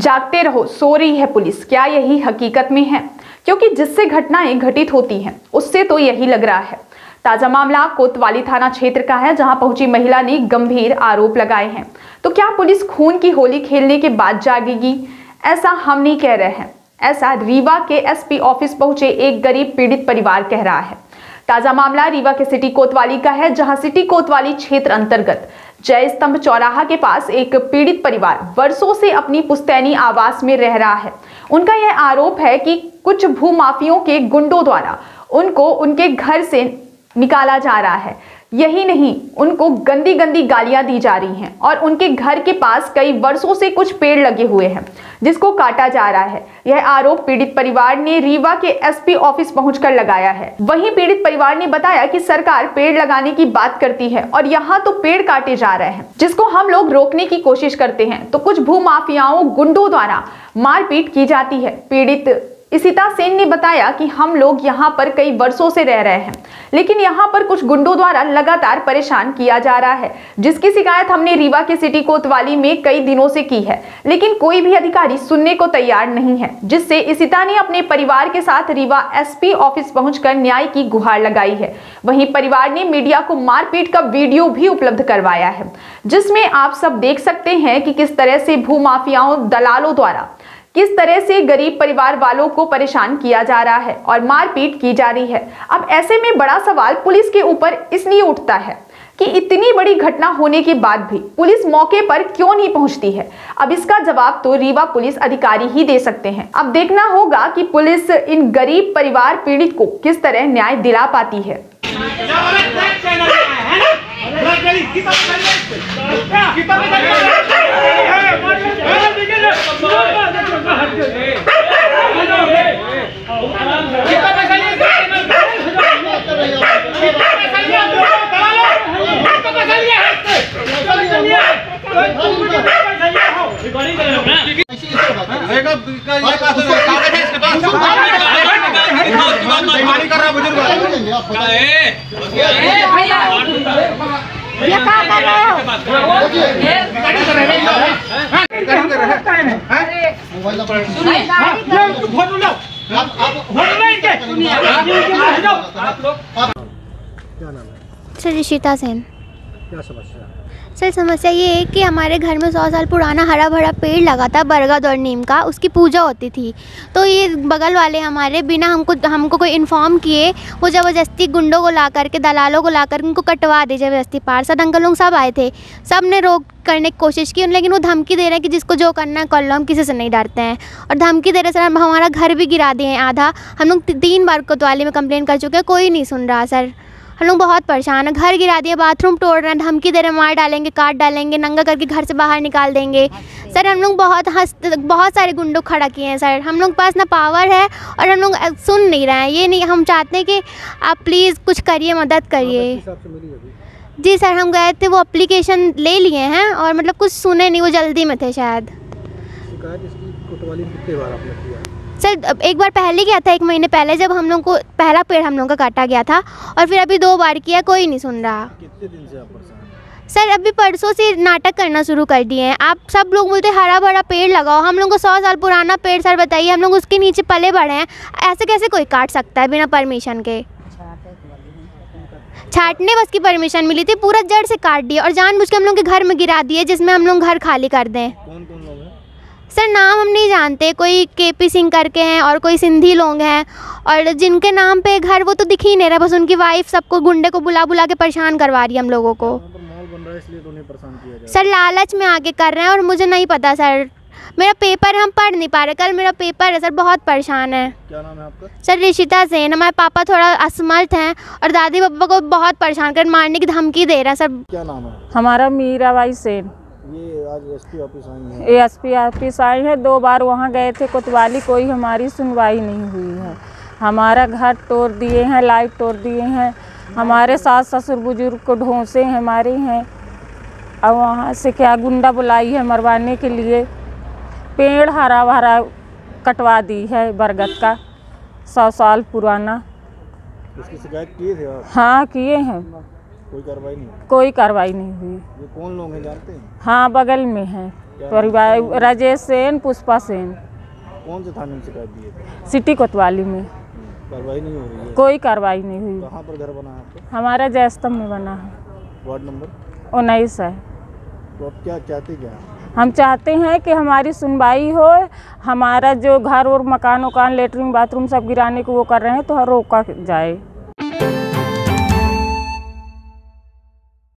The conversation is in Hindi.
जागते रहो, सो रही है पुलिस, क्या यही हकीकत में है? क्योंकि जिससे घटनाएं घटित होती हैं उससे तो यही लग रहा है। ताजा मामला कोतवाली थाना क्षेत्र का है, जहां पहुंची महिला ने गंभीर आरोप लगाए हैं। तो क्या पुलिस खून की होली खेलने के बाद जागेगी? ऐसा हम नहीं कह रहे हैं, ऐसा रीवा के एसपी ऑफिस पहुंचे एक गरीब पीड़ित परिवार कह रहा है। ताजा मामला रीवा के सिटी कोतवाली का है, जहां सिटी कोतवाली क्षेत्र अंतर्गत जय स्तंभ चौराहा के पास एक पीड़ित परिवार वर्षों से अपनी पुश्तैनी आवास में रह रहा है। उनका यह आरोप है कि कुछ भूमाफियों के गुंडों द्वारा उनको उनके घर से निकाला जा रहा है। यही नहीं, उनको गंदी गंदी गालियां दी जा रही हैं और उनके घर के पास कई वर्षों से कुछ पेड़ लगे हुए हैं जिसको काटा जा रहा है। यह आरोप पीड़ित परिवार ने रीवा के एसपी ऑफिस पहुंचकर लगाया है। वहीं पीड़ित परिवार ने बताया कि सरकार पेड़ लगाने की बात करती है और यहाँ तो पेड़ काटे जा रहे हैं, जिसको हम लोग रोकने की कोशिश करते हैं तो कुछ भूमाफियाओं गुंडों द्वारा मारपीट की जाती है। पीड़ित इशिता सेन ने बताया कि हम लोग यहाँ पर कई वर्षों से रह रहे हैं, लेकिन यहाँ पर कुछ गुंडों द्वारा लगातार परेशान किया जा रहा है, जिसकी शिकायत हमने रीवा के सिटी कोतवाली में कई दिनों से की है, लेकिन कोई भी अधिकारी सुनने को तैयार नहीं है, जिससे इशिता ने अपने परिवार के साथ रीवा एसपी ऑफिस पहुंचकर न्याय की गुहार लगाई है। वहीं परिवार ने मीडिया को मारपीट का वीडियो भी उपलब्ध करवाया है, जिसमें आप सब देख सकते हैं कि किस तरह से भूमाफियाओं दलालों द्वारा किस तरह से गरीब परिवार वालों को परेशान किया जा रहा है और मारपीट की जा रही है। अब ऐसे में बड़ा सवाल पुलिस के ऊपर इसलिए उठता है कि इतनी बड़ी घटना होने के बाद भी पुलिस मौके पर क्यों नहीं पहुंचती है। अब इसका जवाब तो रीवा पुलिस अधिकारी ही दे सकते हैं। अब देखना होगा कि पुलिस इन गरीब परिवार पीड़ित को किस तरह न्याय दिला पाती है। ये क्या कर रहे हो? सर इशिता सेन। क्या समस्या? सर समस्या ये है कि हमारे घर में 100 साल पुराना हरा भरा पेड़ लगा था बरगद और नीम का, उसकी पूजा होती थी। तो ये बगल वाले हमारे बिना हमको कोई इन्फॉर्म किए वो ज़बरदस्ती गुंडों को ला करके दलालों को ला कर उनको कटवा दे ज़बरदस्ती। पार्षद अंकल लोग सब आए थे, सब ने रोक करने की कोशिश की, लेकिन वो धमकी दे रहे हैं कि जिसको जो करना है कर लो, हम किसी से नहीं डरते हैं। और धमकी दे रहे सर, हम हमारा घर भी गिरा दिए हैं आधा। हम लोग 3 बार कोतवाली में कंप्लेन कर चुके हैं, कोई नहीं सुन रहा सर। हम लोग बहुत परेशान हैं, घर गिरा दिए, बाथरूम तोड़ रहे हैं, धमकी दे रहे हैं मार डालेंगे, काट डालेंगे, नंगा करके घर से बाहर निकाल देंगे। सर हम लोग बहुत सारे गुंडों खड़ा किए हैं सर। हम लोग के पास ना पावर है और हम लोग सुन नहीं रहे हैं। ये नहीं, हम चाहते हैं कि आप प्लीज़ कुछ करिए, मदद करिए। जी सर, हम गए थे, वो एप्लीकेशन ले लिए हैं और मतलब कुछ सुने नहीं, वो जल्दी में थे शायद। शिकायत इसकी कोतवाली में कितने बार आपने किया? सर एक बार पहले किया था, 1 महीने पहले, जब हम लोग को पहला पेड़ हम लोग का काटा गया था, और फिर अभी 2 बार किया, कोई नहीं सुन रहा। कितने दिन से आप परेशान हैं? सर अभी परसों से नाटक करना शुरू कर दिए हैं। आप सब लोग बोलते हरा भरा पेड़ लगाओ, हम लोग को 100 साल पुराना पेड़ सर बताइए, हम लोग उसके नीचे पले बढ़े हैं, ऐसे कैसे कोई काट सकता है बिना परमिशन के? छाटने बस की परमिशन मिली थी, पूरा जड़ से काट दिया और जानबूझ के हम लोग के घर में गिरा दिए, जिसमें हम लोग घर खाली कर दें। कौन कौन लोग हैं? सर नाम हम नहीं जानते, कोई केपी सिंह करके हैं और कोई सिंधी लोग हैं, और जिनके नाम पे घर वो तो दिख ही नहीं रहा, बस उनकी वाइफ सबको गुंडे को बुला बुला के परेशान करवा रही है हम लोगों को। माहौल बन रहा है इसलिए तो उन्हें परेशान किया जा रहा है। सर लालच में आके कर रहे हैं और मुझे नहीं पता सर, मेरा पेपर हम पढ़ नहीं पा रहे, कल मेरा पेपर है सर, बहुत परेशान है। क्या नाम है आपका? सर इशिता सेन। हमारे पापा थोड़ा असमर्थ हैं और दादी पापा को बहुत परेशान कर मारने की धमकी दे रहे हैं सर। क्या नाम है? हमारा मीराबाई सेन। ये आज एसपी ऑफिस आई है? एसपी ऑफिस आई है, 2 बार वहाँ गए थे कोतवाली, कोई हमारी सुनवाई नहीं हुई है। हमारा घर तोड़ दिए हैं, लाइट तोड़ दिए हैं, हमारे सास ससुर बुजुर्ग को ढोंसे हमारे हैं, और वहाँ से क्या गुंडा बुलाई है मरवाने के लिए। पेड़ हरा भरा कटवा दी है बरगद का, 100 साल पुराना। इसकी शिकायत किए थे आप? हाँ किए हैं। कोई कार्रवाई नहीं? कोई कार्रवाई नहीं हुई। ये कौन लोग हैं जानते हैं? हाँ बगल में हैं। परिवार राजेश सेन, पुष्पा सेन। कौन से थाने में शिकायत दी है? सिटी कोतवाली में। कार्रवाई नहीं हो रही है? कोई कार्रवाई नहीं हुई। कहाँ पर घर बना है आपका? हमारा जयस्तंभ में बना है। वार्ड नंबर 19 है। तो आप क्या चाहते क्या हैं? हम चाहते हैं कि हमारी सुनवाई हो, हमारा जो घर और मकान लेटरिन बाथरूम सब गिराने को वो कर रहे हैं तो रोका जाए।